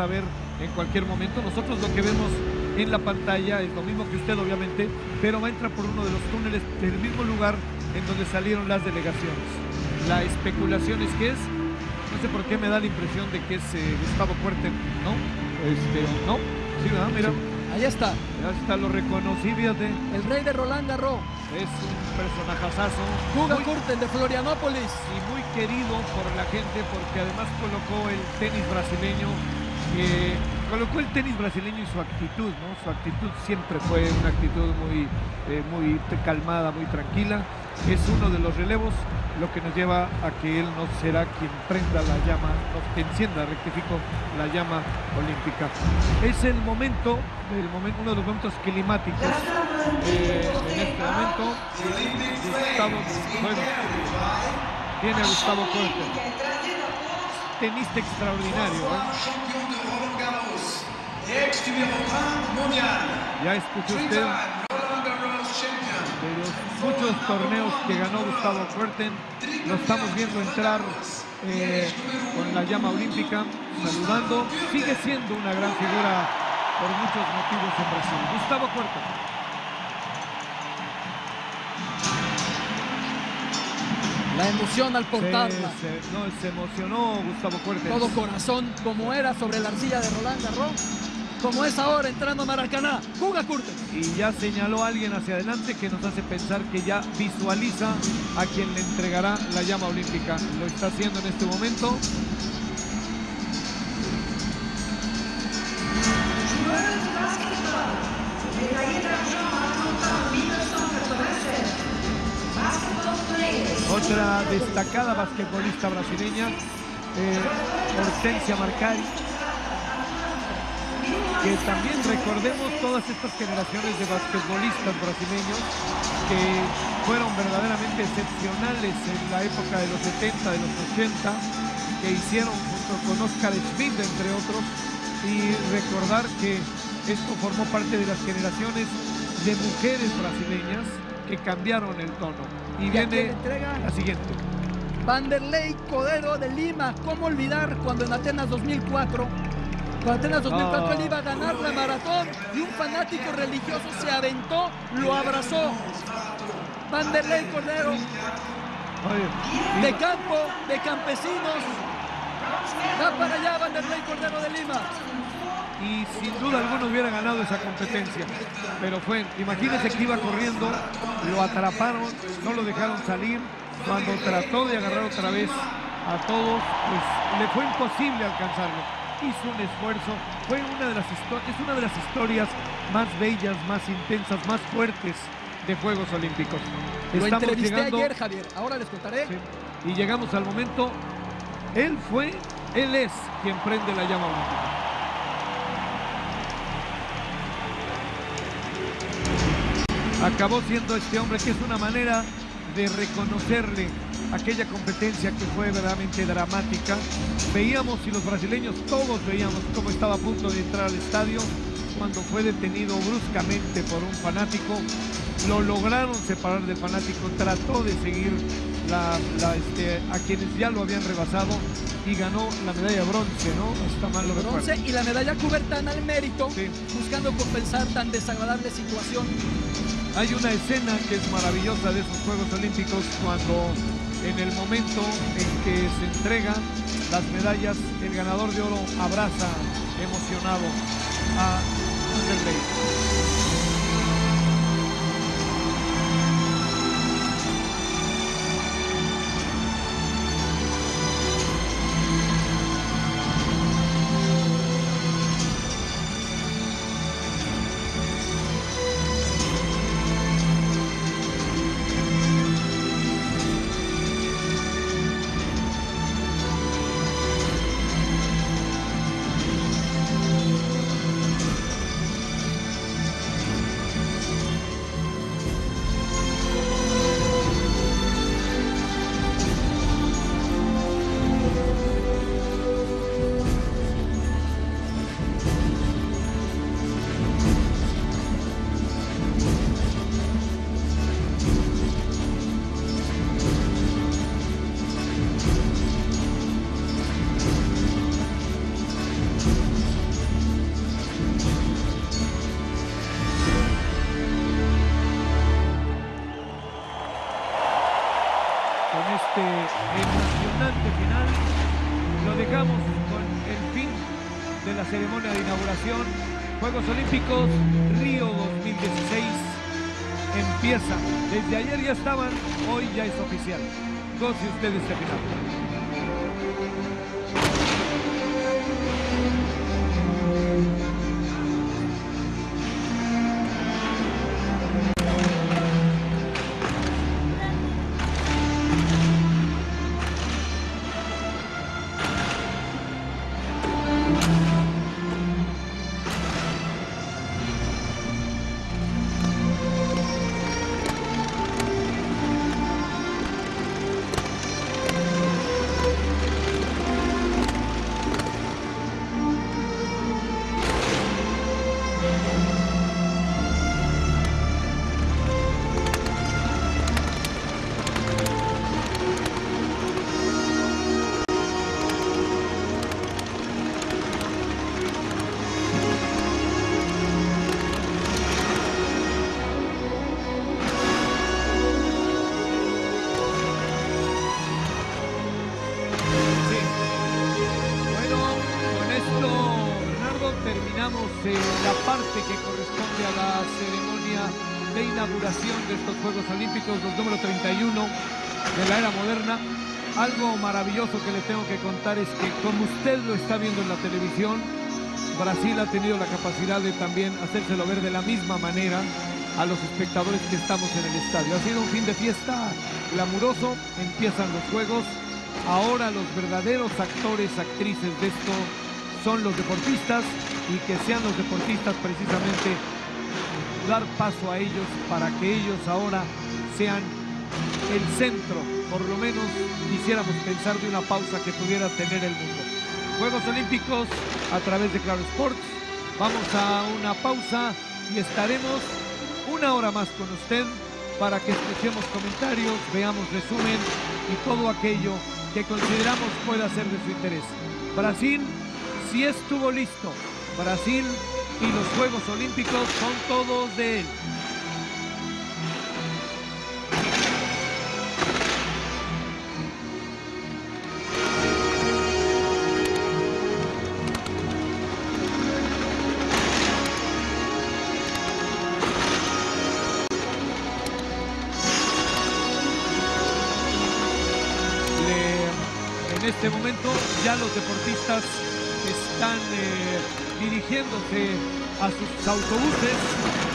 a ver en cualquier momento. Nosotros lo que vemos en la pantalla es lo mismo que usted, obviamente, pero va a entrar por uno de los túneles del mismo lugar en donde salieron las delegaciones. La especulación es que es, no sé por qué me da la impresión de que es Gustavo Kuerten, ¿no? No, sí, ¿verdad? Mira. Sí. Ahí está. Ya está, lo reconocí, fíjate. El rey de Roland Garros. Es un personajazazo. Guga Kurten de Florianópolis. Y muy querido por la gente porque además colocó el tenis brasileño. Colocó el tenis brasileño y su actitud, ¿no? Su actitud siempre fue una actitud muy calmada, muy tranquila. Es uno de los relevos, lo que nos lleva a que él no será quien prenda la llama, que encienda, rectifico, la llama olímpica. Es el momento, uno de los momentos climáticos en este momento. Tiene a Gustavo Kuerten, tenista extraordinario, ya escuchó usted de los muchos torneos que ganó Gustavo Kuerten. Lo estamos viendo entrar con la llama olímpica, saludando. Sigue siendo una gran figura por muchos motivos en Brasil. Gustavo Kuerten. La emoción al portarla. Se emocionó Gustavo Kuerten. Todo corazón, como era sobre la arcilla de Roland Garros, como es ahora entrando a Maracaná. Guga Kurten. Y ya señaló a alguien hacia adelante que nos hace pensar que ya visualiza a quien le entregará la llama olímpica. Lo está haciendo en este momento. Otra destacada basquetbolista brasileña, Hortensia Marcari, que también recordemos todas estas generaciones de basquetbolistas brasileños que fueron verdaderamente excepcionales en la época de los 70, de los 80, que hicieron junto con Oscar Schmidt, entre otros, y recordar que esto formó parte de las generaciones de mujeres brasileñas que cambiaron el tono. Y viene la siguiente. Vanderlei Cordero de Lima. ¿Cómo olvidar cuando en Atenas 2004? Cuando Atenas 2004 él iba a ganar la maratón y un fanático religioso se aventó, lo abrazó. Vanderlei Cordero. De campo, de campesinos. Va para allá Vanderlei Cordero de Lima. Y sin duda alguno hubiera ganado esa competencia, pero imagínense que iba corriendo, lo atraparon, no lo dejaron salir. Cuando trató de agarrar otra vez a todos, pues le fue imposible alcanzarlo. Hizo un esfuerzo, es una de las historias más bellas, más intensas, más fuertes de Juegos Olímpicos. Lo entrevisté ayer, Javier, ahora les contaré. Sí, y llegamos al momento, él es quien prende la llama olímpica. Acabó siendo este hombre, que es una manera de reconocerle aquella competencia que fue verdaderamente dramática. Veíamos, y los brasileños todos veíamos cómo estaba a punto de entrar al estadio cuando fue detenido bruscamente por un fanático. Lo lograron separar del fanático, trató de seguir a quienes ya lo habían rebasado y ganó la medalla de bronce, ¿no? Está mal lo recuerdo. Bronce y la medalla Coubertin al mérito, sí, buscando compensar tan desagradable situación. Hay una escena que es maravillosa de esos Juegos Olímpicos, cuando en el momento en que se entregan las medallas, el ganador de oro abraza emocionado a Vanderlei. en la ceremonia de inauguración. Juegos Olímpicos Río 2016 empiezan. Desde ayer ya estaban, hoy ya es oficial. Goce usted este final. La parte que corresponde a la ceremonia de inauguración de estos Juegos Olímpicos, los número 31 de la era moderna. Algo maravilloso que le tengo que contar es que, como usted lo está viendo en la televisión, Brasil ha tenido la capacidad de también hacérselo ver de la misma manera a los espectadores que estamos en el estadio. Ha sido un fin de fiesta glamuroso, empiezan los Juegos. Ahora los verdaderos actores, actrices de esto son los deportistas, y que sean los deportistas precisamente dar paso a ellos para que ellos ahora sean el centro, por lo menos quisiéramos pensar, de una pausa que pudiera tener el mundo. Juegos Olímpicos a través de Claro Sports. Vamos a una pausa y estaremos una hora más con usted para que escuchemos comentarios, veamos resumen y todo aquello que consideramos pueda ser de su interés. Brasil sí estuvo listo. Brasil y los Juegos Olímpicos son todos de él. En este momento ya los deportistas están dirigiéndose a sus autobuses